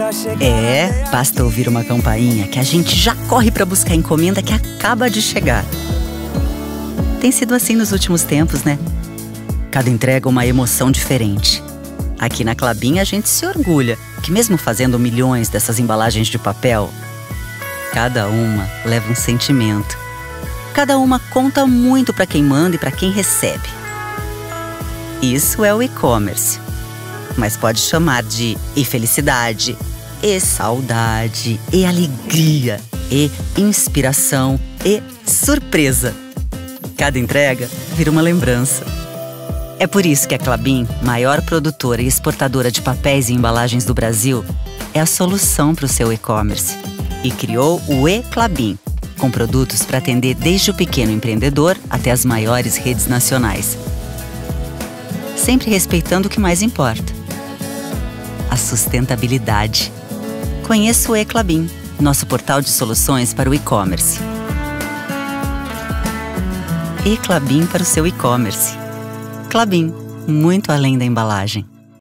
Basta ouvir uma campainha que a gente já corre para buscar a encomenda que acaba de chegar. Tem sido assim nos últimos tempos, né? Cada entrega uma emoção diferente. Aqui na Klabin a gente se orgulha que mesmo fazendo milhões dessas embalagens de papel, cada uma leva um sentimento. Cada uma conta muito para quem manda e para quem recebe. Isso é o e-commerce. Mas pode chamar de e-felicidade, e-saudade, e-alegria, e-inspiração, e-surpresa. Cada entrega vira uma lembrança. É por isso que a Klabin, maior produtora e exportadora de papéis e embalagens do Brasil, é a solução para o seu e-commerce. E criou o e-Klabin, com produtos para atender desde o pequeno empreendedor até as maiores redes nacionais. Sempre respeitando o que mais importa: a sustentabilidade. Conheça o e-Klabin, nosso portal de soluções para o e-commerce. e-Klabin para o seu e-commerce. Klabin, muito além da embalagem.